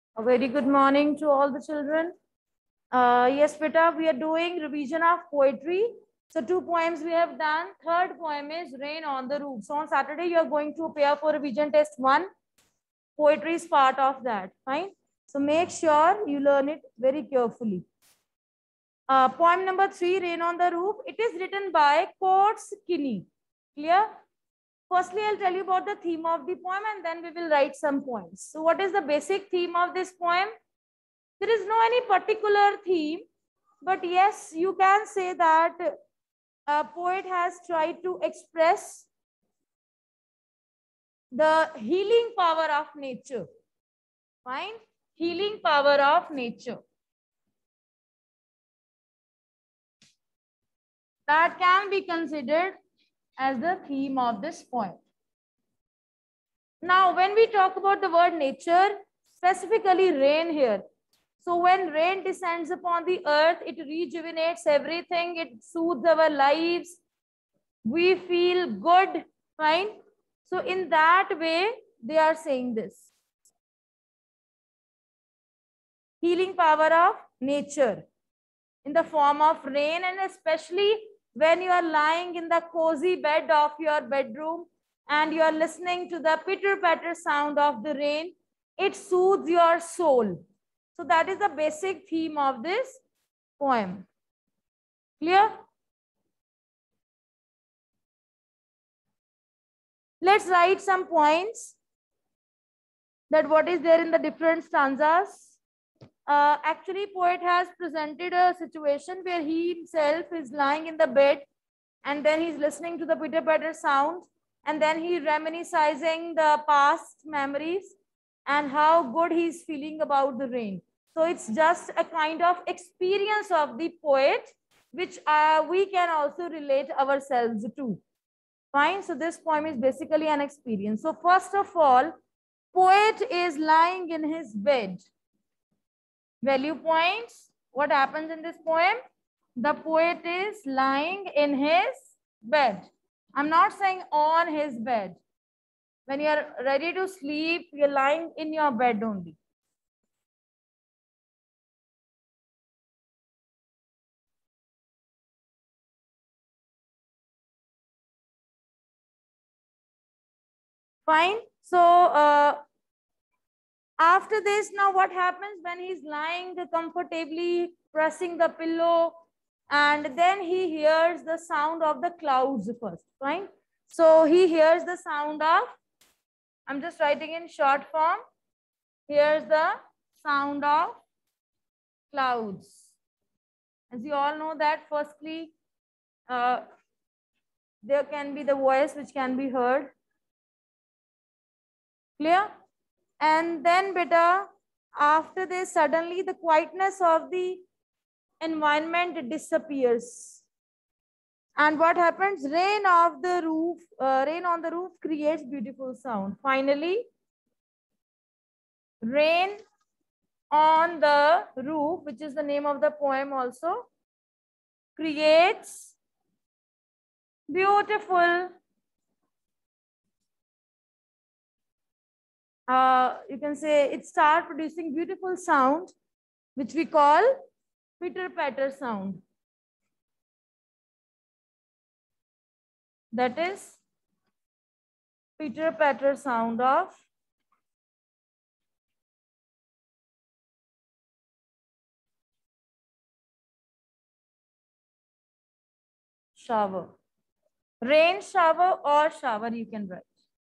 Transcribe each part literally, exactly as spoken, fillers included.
A very good morning to all the children. Uh, yes, beta, we are doing revision of poetry. So two poems we have done. Third poem is Rain on the Roof. So on Saturday, you are going to appear for revision test one. Poetry is part of that. Fine. So make sure you learn it very carefully. Uh, poem number three, Rain on the Roof. It is written by Coates Kinney. Clear? Firstly, I'll tell you about the theme of the poem and then we will write some points. So what is the basic theme of this poem? There is no any particular theme, but yes, you can say that a poet has tried to express the healing power of nature. Fine? Healing power of nature. That can be considered as the theme of this poem. Now, when we talk about the word nature, specifically rain here. So when rain descends upon the earth, it rejuvenates everything. It soothes our lives. We feel good, fine? So in that way, they are saying this. Healing power of nature in the form of rain, and especially when you are lying in the cozy bed of your bedroom and you are listening to the pitter-patter sound of the rain, it soothes your soul. So that is the basic theme of this poem. Clear? Let's write some points that what is there in the different stanzas. Uh, actually, poet has presented a situation where he himself is lying in the bed and then he's listening to the pitter-patter sound and then he reminiscing the past memories and how good he's feeling about the rain. So it's just a kind of experience of the poet, which uh, we can also relate ourselves to. Fine. So this poem is basically an experience. So first of all, poet is lying in his bed. Value points. What happens in this poem? The poet is lying in his bed. I'm not saying on his bed. When you are ready to sleep, you're lying in your bed only. Fine. So uh, after this, now what happens when he's lying comfortably, pressing the pillow, and then he hears the sound of the clouds first, fine? So he hears the sound of, I'm just writing in short form, here's the sound of clouds. As you all know that firstly, uh, there can be the voice which can be heard. Clear? And then beta, after this, suddenly the quietness of the environment disappears. And what happens? Rain of the roof, uh, rain on the roof creates beautiful sound. Finally, rain on the roof, which is the name of the poem also, creates beautiful, uh, you can say it starts producing beautiful sound, which we call pitter-patter sound. That is pitter-patter sound of shower. Rain shower or shower you can write.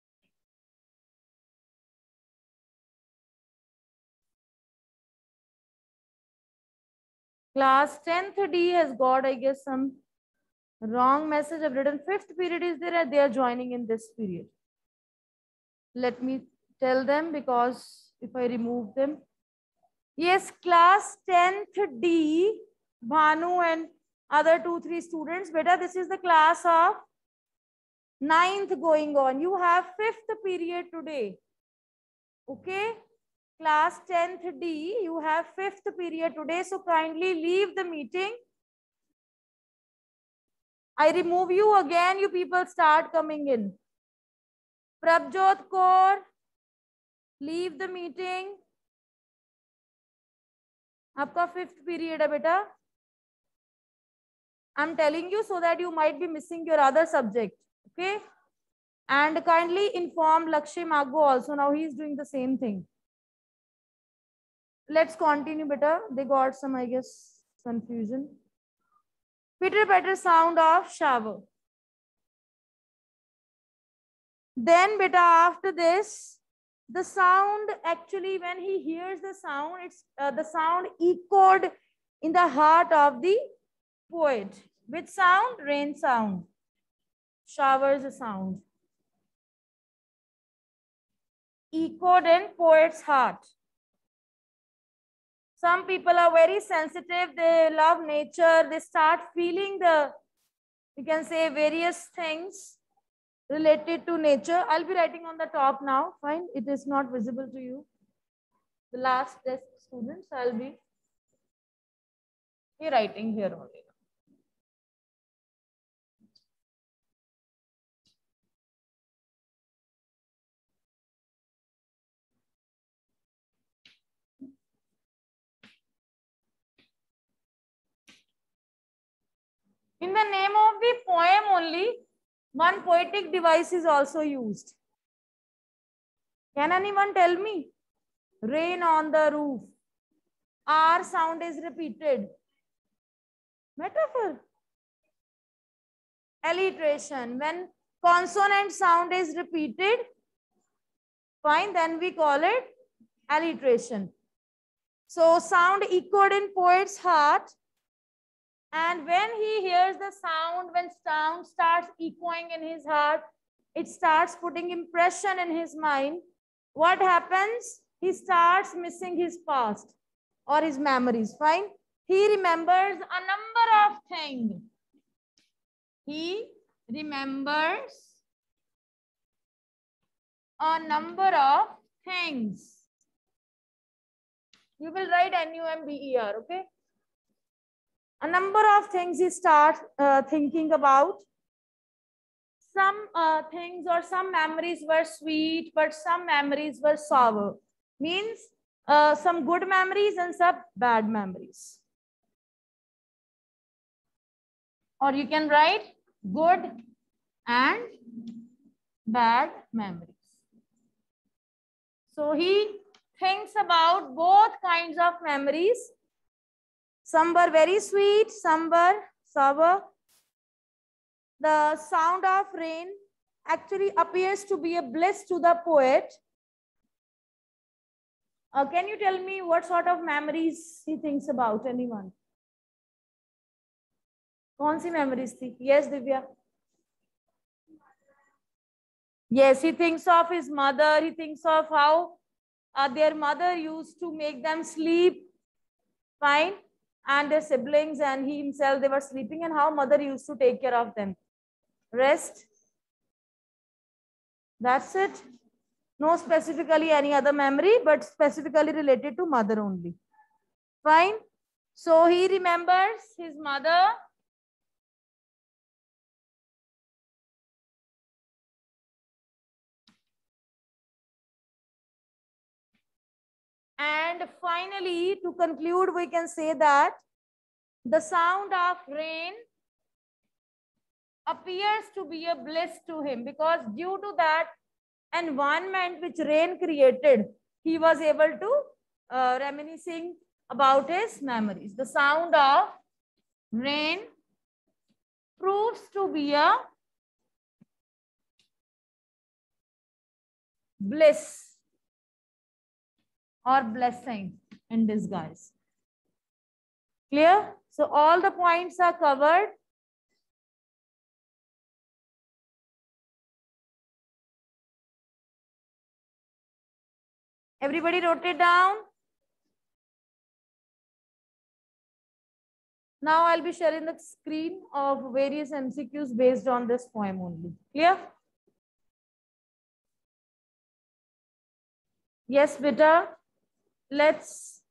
Class tenth D has got, I guess, some wrong message. I've written fifth period is there and they are joining in this period. Let me tell them because if I remove them. Yes, class tenth D, Bhanu and other two, three students. Beta, this is the class of ninth going on. You have fifth period today. Okay. Class tenth D, you have fifth period today. So kindly leave the meeting. I remove you again. You people start coming in. Prabjot Kaur, leave the meeting. आपका fifth period है बेटा. I'm telling you so that you might be missing your other subject. Okay. And kindly inform Lakshya Maggo also. Now he is doing the same thing. Let's continue, beta. They got some, I guess, confusion. Pitter patter sound of shower. Then, beta, after this, the sound actually, when he hears the sound, it's uh, the sound echoed in the heart of the poet. Which sound? Rain sound. Showers sound. Echoed in poet's heart. Some people are very sensitive. They love nature. They start feeling the, you can say, various things related to nature. I'll be writing on the top now. Fine. It is not visible to you. The last desk students, I'll be writing here only. In the name of the poem only, one poetic device is also used. Can anyone tell me? Rain on the roof. R sound is repeated. Metaphor. Alliteration. When consonant sound is repeated, fine, then we call it alliteration. So sound echoed in poet's heart. And when he hears the sound, when sound starts echoing in his heart, it starts putting impression in his mind. What happens? He starts missing his past or his memories. Fine. He remembers a number of things. He remembers a number of things. You will write N U M B E R, okay? A number of things he starts uh, thinking about. Some uh, things or some memories were sweet, but some memories were sour. Means uh, some good memories and some bad memories. Or you can write good and bad memories. So he thinks about both kinds of memories. Some were very sweet, some were sour. The sound of rain actually appears to be a bliss to the poet. Uh, can you tell me what sort of memories he thinks about? Anyone? कौन सी memories थी? Yes, Divya. Yes, he thinks of his mother. He thinks of how uh, their mother used to make them sleep. Fine. And their siblings and he himself, they were sleeping, and how mother used to take care of them. Rest. That's it. No specifically any other memory, but specifically related to mother only. Fine. So he remembers his mother. And finally, to conclude, we can say that the sound of rain appears to be a bliss to him, because due to that environment which rain created, he was able to uh, reminiscing about his memories. The sound of rain proves to be a bliss or blessing in disguise. Clear? So all the points are covered. Everybody wrote it down. Now I'll be sharing the screen of various M C Qs based on this poem only. Clear? Yes, beta. Let's.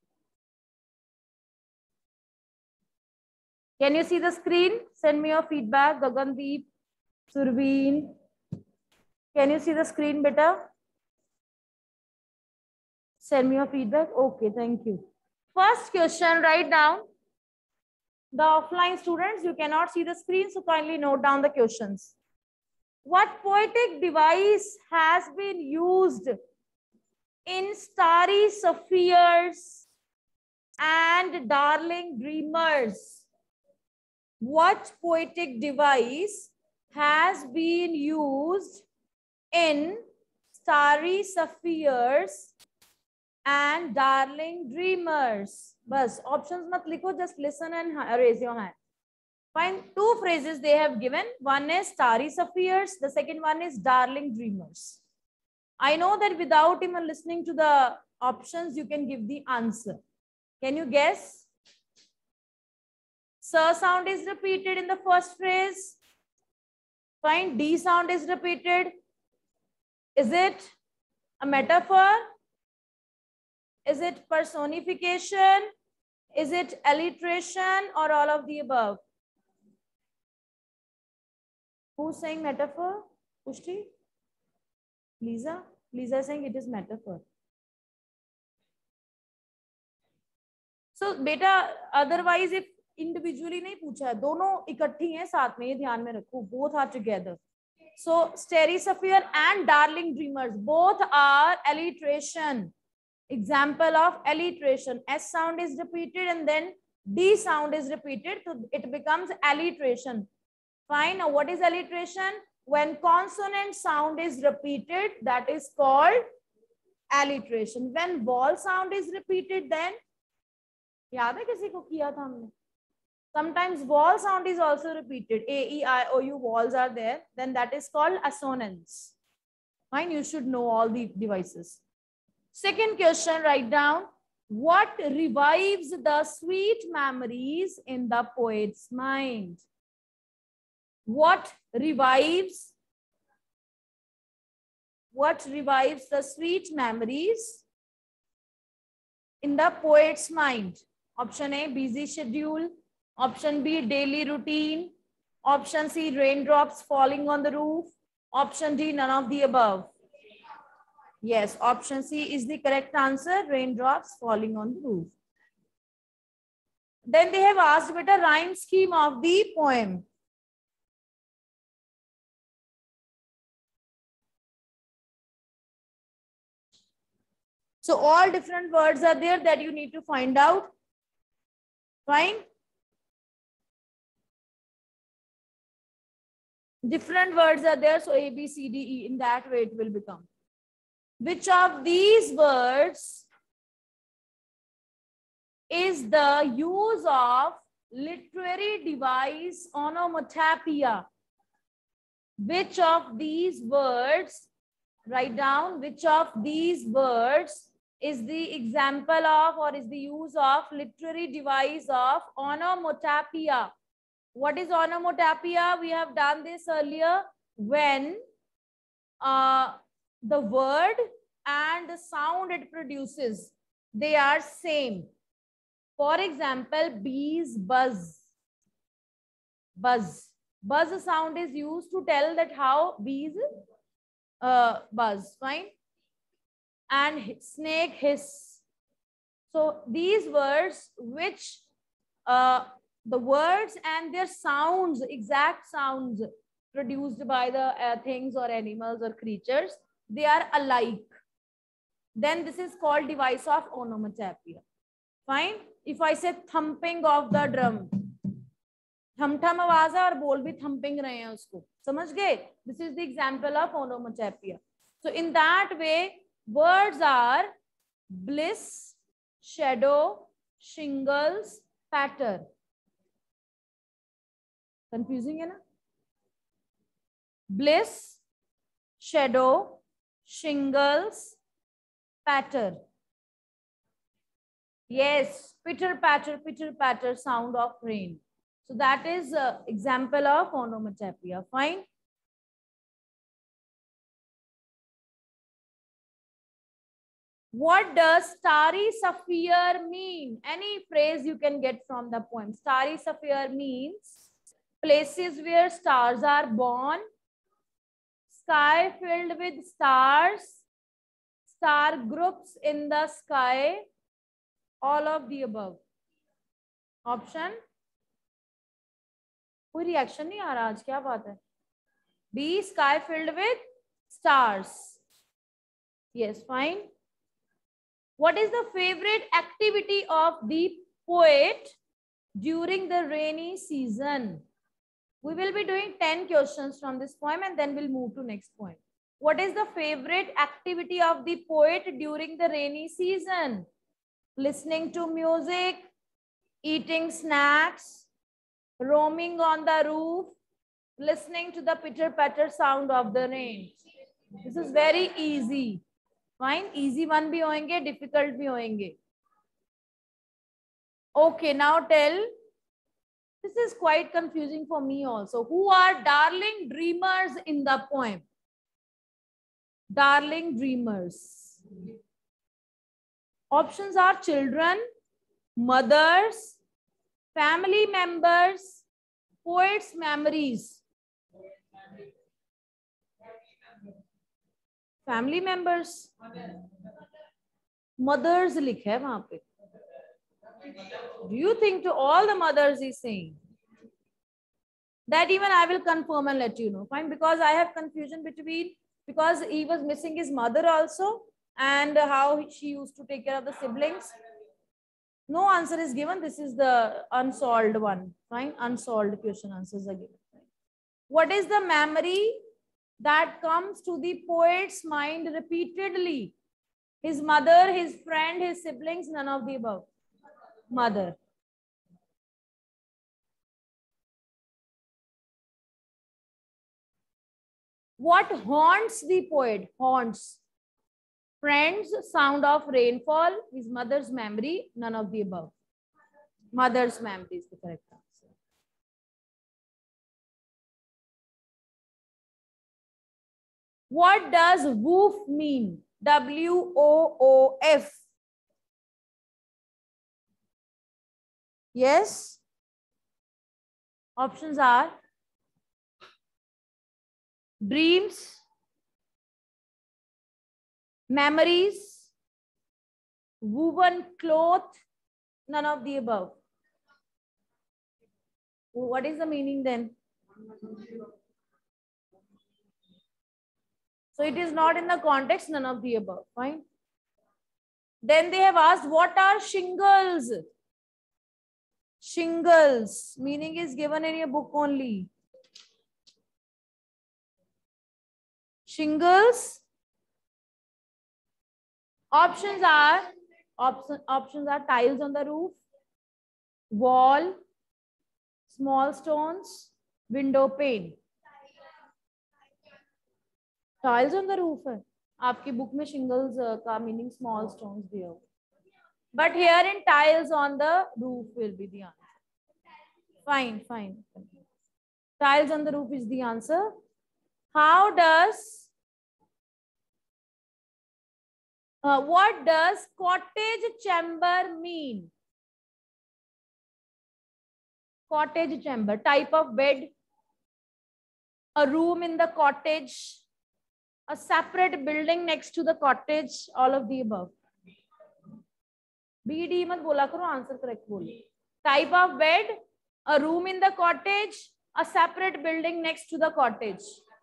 Can you see the screen? Send me your feedback. Gagandeep, Surveen. Can you see the screen, beta? Send me your feedback. Okay, thank you. First question, write down. The offline students, you cannot see the screen, so kindly note down the questions. What poetic device has been used in Starry Sapphires and Darling Dreamers? What poetic device has been used in Starry Sapphires and Darling Dreamers? Bas, options mat likho, just listen and raise your hand. Find two phrases they have given. One is Starry Sapphires, the second one is Darling Dreamers. I know that without even listening to the options, you can give the answer. Can you guess? Sir sound is repeated in the first phrase. Fine. D sound is repeated. Is it a metaphor? Is it personification? Is it alliteration or all of the above? Who's saying metaphor? Pushti? Lisa? Lisa is saying it is metaphor. So beta, otherwise if individually नहीं पूछा है, दोनों इकट्ठी हैं साथ में, ये ध्यान में रखो. Both are together. So Starry Sapphire and Darling Dreamers, both are alliteration. Example of alliteration. S sound is repeated and then D sound is repeated, so it becomes alliteration. Fine. Now what is alliteration? When consonant sound is repeated, that is called alliteration. When vowel sound is repeated, then याद है किसी को किया था हमने? Sometimes vowel sound is also repeated. A, E, I, O, U vowels are there. Then that is called assonance. Fine. You should know all the devices. Second question, write down. What revives the sweet memories in the poet's mind? What revives? What revives the sweet memories in the poet's mind? Option A, busy schedule. Option B, daily routine. Option C, raindrops falling on the roof. Option D, none of the above. Yes, option C is the correct answer, raindrops falling on the roof. Then they have asked with a rhyme scheme of the poem. So all different words are there that you need to find out. Fine. Different words are there. So A, B, C, D, E, in that way it will become. Which of these words is the use of literary device onomatopoeia? Which of these words, write down, which of these words is the example of or is the use of literary device of onomatopoeia? What is onomatopoeia? We have done this earlier. When uh, the word and the sound it produces, they are same. For example, bees buzz. Buzz. Buzz sound is used to tell that how bees uh, buzz. Fine. And snake hiss. So these words which uh, the words and their sounds, exact sounds produced by the uh, things or animals or creatures, they are alike. Then this is called device of onomatopoeia. Fine. If I say thumping of the drum, thum thum आवाज है और बोल भी thumping रहे हैं उसको, समझ गए? This is the example of onomatopoeia. So in that way, words are bliss, shadow, shingles, patter. Confusing है ना? Bliss, shadow, shingles, patter. Yes, pitter patter, pitter patter sound of rain. So that is an example of onomatopoeia. Fine. What does Starry Sapphire mean? Any phrase you can get from the poem. Starry Sapphire means places where stars are born, sky filled with stars, star groups in the sky, All of the above. Option, कोई reaction नहीं आ रहा आज, क्या बात है? B, sky filled with stars. Yes, fine. What is the favorite activity of the poet during the rainy season? We will be doing ten questions from this poem and then we'll move to next poem. What is the favorite activity of the poet during the rainy season? Listening to music, eating snacks, roaming on the roof, listening to the pitter-patter sound of the rain. This is very easy. Fine, easy one bhi hoenge, difficult bhi hoenge. Okay, now tell. This is quite confusing for me also. Who are darling dreamers in the poem? Darling dreamers. Options are children, mothers, family members, poets' memories. Family members. Mothers likha hai wahan pe. Do you think to all the mothers he's saying? That even I will confirm and let you know. Fine, because I have confusion between, because he was missing his mother also and how she used to take care of the siblings. No answer is given. This is the unsolved one. Fine, unsolved question answers are given. What is the memory that comes to the poet's mind repeatedly? His mother, his friend, his siblings, none of the above. Mother. What haunts the poet? Haunts. Friends, sound of rainfall, his mother's memory, none of the above. Mother's memory is the correct answer. What does woof mean? W O O F. Yes. Options are dreams, memories, woven cloth, none of the above. What is the meaning then? So it is not in the context, none of the above. Fine. Then they have asked, what are shingles? Shingles. Meaning is given in your book only. Shingles. Options are, option, options are tiles on the roof, wall, small stones, window pane. Tiles on the roof है. आपकी book में shingles का meaning small stones दिया हो. But here in tiles on the roof will be the answer. Fine, fine. Tiles on the roof is the answer. How does, uh, what does cottage chamber mean? Cottage chamber, type of bed, a room in the cottage, a separate building next to the cottage, all of the above. B D मत बोला करो, answer correct बोलो. Type of bed, a room in the cottage, a separate building next to the cottage.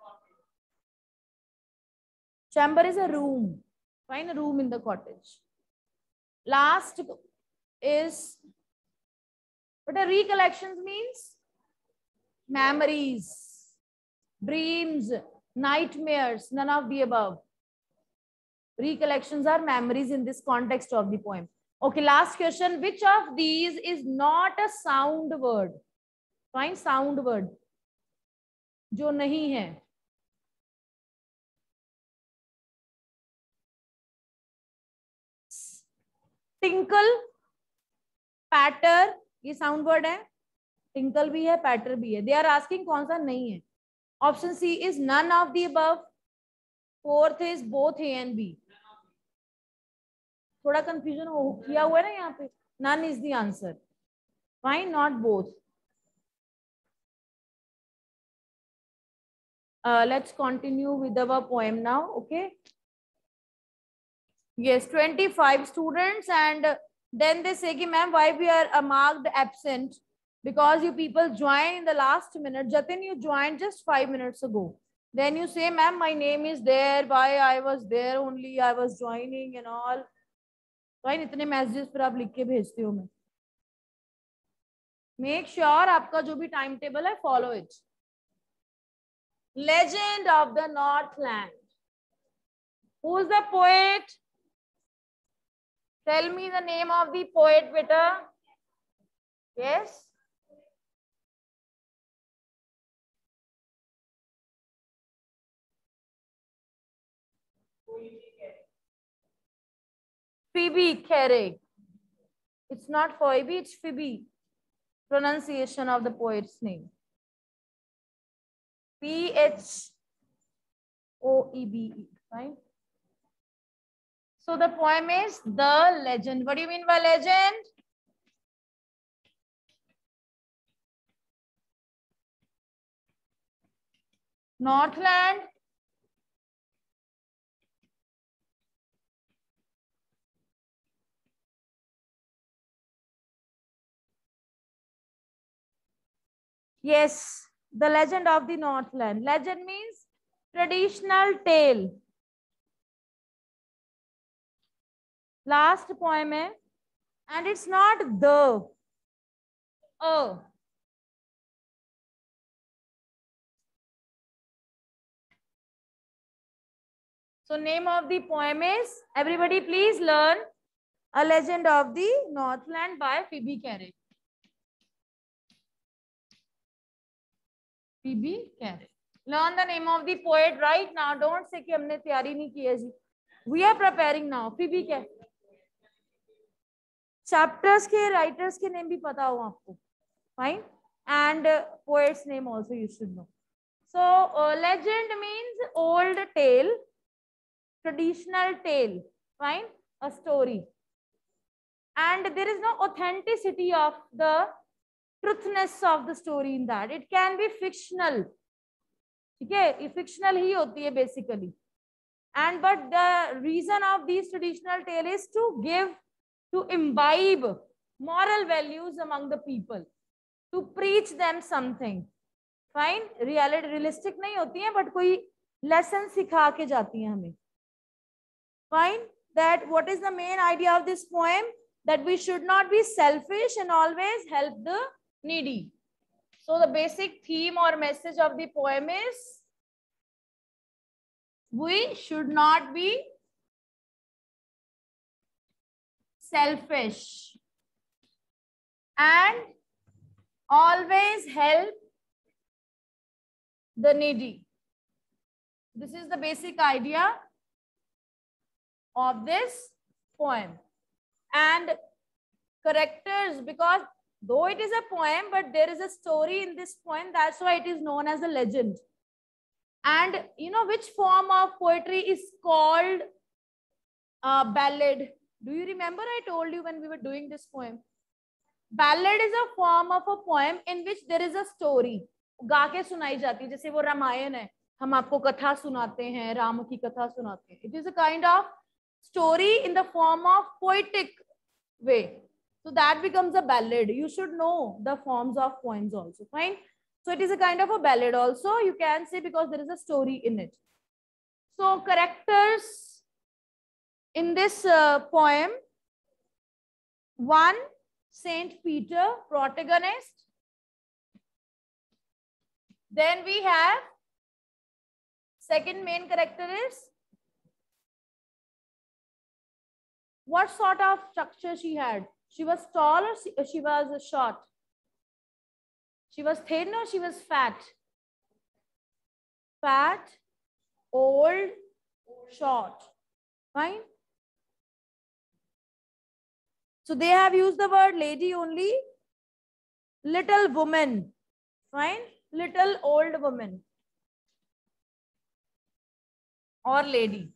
Chamber is a room. Find a room in the cottage. Last is, what a recollections means? Memories, dreams, nightmares, none of the above. Recollections are memories in this context of the poem. Okay, last question. Which of these is not a sound word? Find sound word. जो नहीं है. Tinkle, patter, ये sound word है. Tinkle भी है, patter भी है. They are asking कौन सा नहीं है. Option C is none of the above. Fourth is both A and B. थोड़ा confusion हो किया हुआ है ना यहाँ पे. None is the answer. Fine, not both. Uh, let's continue with our poem now. Okay. Yes, twenty-five students and Then they say ki ma'am, why we are uh, marked absent? Because you people joined in the last minute. Jatin, you joined just five minutes ago. Then you say, ma'am, my name is there. Why I was there only? I was joining and all. Why इतने messages फिर आप लिख के भेजते हो मैं? Make sure आपका जो भी timetable है, follow it. Legend of the Northland. Who's the poet? Tell me the name of the poet, beta. Yes. Phoebe Carey. It's not Phoebe, it's Phoebe. Pronunciation of the poet's name. P H O E B E, right? So the poem is The Legend. What do you mean by legend? Northland. Yes, The Legend of the Northland. Legend means traditional tale. Last poem hai, and it's not the. Oh. So name of the poem is, everybody please learn, A Legend of the Northland by Phoebe Carey. Phoebe Carey. Learn the name of the poet right now. Don't say कि हमने तैयारी नहीं की है जी. We are preparing now. Phoebe Carey. Chapters के writers के name भी पता हो आपको. Fine. And uh, poet's name also you should know. So uh, legend means old tale, traditional tale. Fine. A story. And there is no authenticity of the truthness of the story in that. It can be fictional. Okay, fictional ही होती है basically. And but the reason of these traditional tale is to give, to imbibe moral values among the people, to preach them something. Fine, reality realistic नहीं होती है, but कोई lesson सिखा के जाती है हमें. Fine, that what is the main idea of this poem? That we should not be selfish and always help the needy. So the basic theme or message of the poem is, we should not be selfish and always help the needy. This is the basic idea of this poem. And characters, because though it is a poem, but there is a story in this poem, that's why it is known as a legend. And you know which form of poetry is called uh, ballad? Do you remember I told you when we were doing this poem? Ballad is a form of a poem in which there is a story. गा के सुनाई जाती है, जैसे वो रामायण है, हम आपको कथा सुनाते हैं, राम की कथा सुनाते हैं. It is a kind of story in the form of poetic way. So that becomes a ballad. You should know the forms of poems also. Fine. So it is a kind of a ballad also, you can say, because there is a story in it. So characters in this uh, poem, one, Saint Peter, protagonist. Then we have second main character is, what sort of structure she had? She was tall or she, she was short? She was thin or she was fat? Fat, old, short. Fine. So they have used the word lady only. Little woman. Fine. Little old woman. Or lady.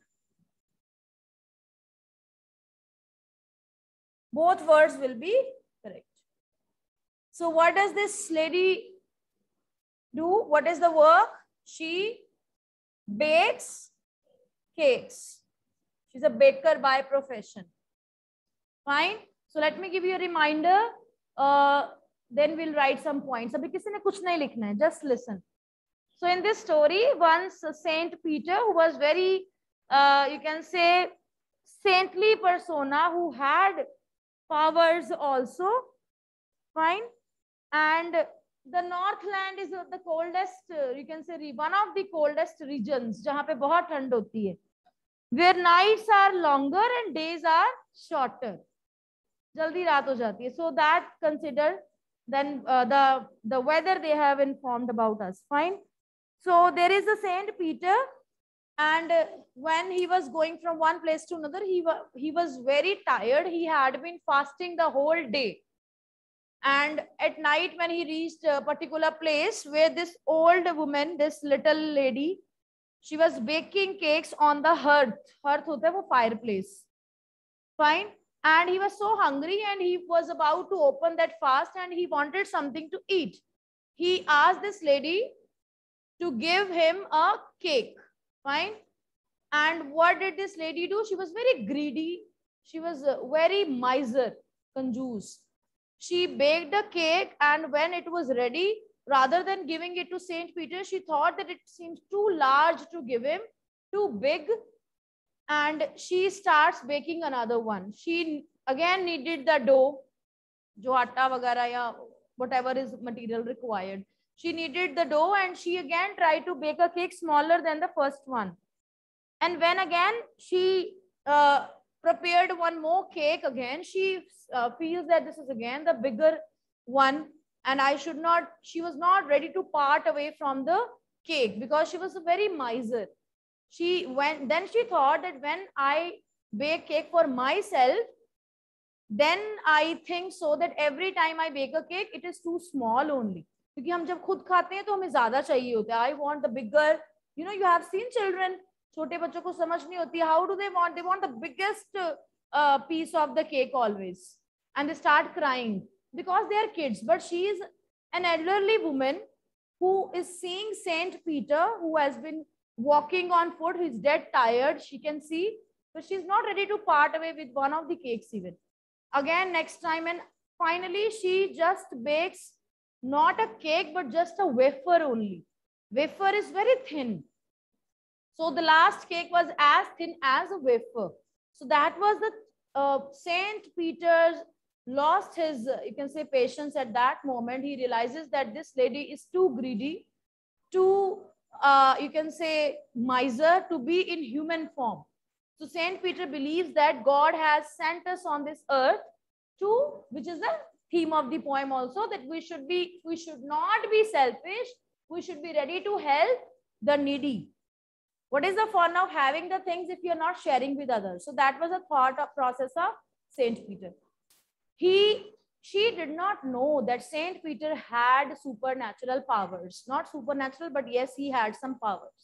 Both words will be correct. So what does this lady do? What is the work? She bakes cakes. She's a baker by profession. Fine. So let me give you a reminder. Uh, then we'll write some points. अभी किसी ने कुछ नहीं लिखना है. Just listen. So in this story, once Saint Peter, who was very, uh, you can say, saintly persona, who had powers also, fine, and the Northland is the coldest, uh, you can say, one of the coldest regions, जहाँ पे बहुत ठंड होती है, where nights are longer and days are shorter. जल्दी रात हो जाती है. So that consider then uh, the the weather they have informed about us. Fine. So there is a Saint Peter, and uh, when he was going from one place to another, he was he was very tired. He had been fasting the whole day, and at night when he reached a particular place where this old woman, this little lady, she was baking cakes on the hearth. Hearth होता है वो fireplace. Fine. And he was so hungry, and he was about to open that fast, and he wanted something to eat. He asked this lady to give him a cake. Fine. And what did this lady do? She was very greedy. She was very miser, conjuice. She baked a cake, and when it was ready, rather than giving it to Saint Peter, she thought that it seems too large to give him, too big. And she starts baking another one. She again needed the dough, jo atta vagara ya whatever is material required. She needed the dough, and she again tried to bake a cake smaller than the first one. And when again she uh, prepared one more cake again, she uh, feels that this is again the bigger one, and I should not, she was not ready to part away from the cake because she was a very miser. She went, then she thought that when I bake cake for myself, then I think so that every time I bake a cake, it is too small only. क्योंकि हम जब खुद खाते हैं तो हमें ज्यादा चाहिए होता है. I want the bigger, you know, you have seen children, छोटे बच्चों को समझ नहीं होती. How do they want? They want the biggest uh, piece of the cake always, and they start crying because they are kids. But she is an elderly woman who is seeing Saint Peter, who has been walking on foot, who is dead tired, she can see, but she's not ready to part away with one of the cakes even. Again, next time, and finally she just bakes not a cake, but just a wafer only. Wafer is very thin. So the last cake was as thin as a wafer. So that was the uh, Saint Peter's lost his, uh, you can say, patience at that moment. He realizes that this lady is too greedy, too Uh, you can say miser, to be in human form. So Saint Peter believes that God has sent us on this earth to, which is the theme of the poem also, that we should be, we should not be selfish. We should be ready to help the needy. What is the fun of having the things if you're not sharing with others? So that was a thought of process of Saint Peter. He She did not know that Saint Peter had supernatural powers. Not supernatural, but yes, he had some powers.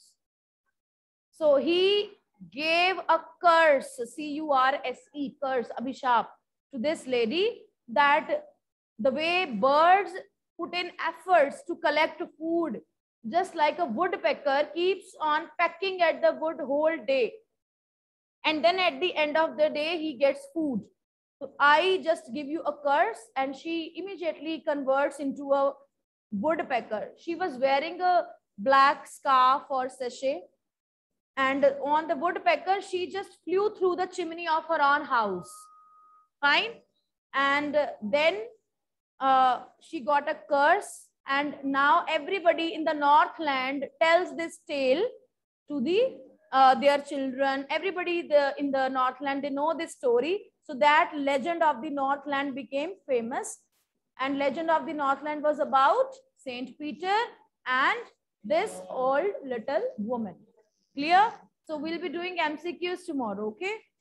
So he gave a curse, C U R S E, curse, abhishap, to this lady, that the way birds put in efforts to collect food, just like a woodpecker keeps on pecking at the wood whole day. And then at the end of the day, he gets food. So I just give you a curse, and she immediately converts into a woodpecker. She was wearing a black scarf or sachet, and on the woodpecker, she just flew through the chimney of her own house. Fine. And then uh, she got a curse, and now everybody in the Northland tells this tale to the uh, their children. Everybody the, in the Northland, they know this story. So that legend of the Northland became famous, and legend of the Northland was about Saint Peter and this old little woman. Clear? So we'll be doing M C Qs tomorrow, okay?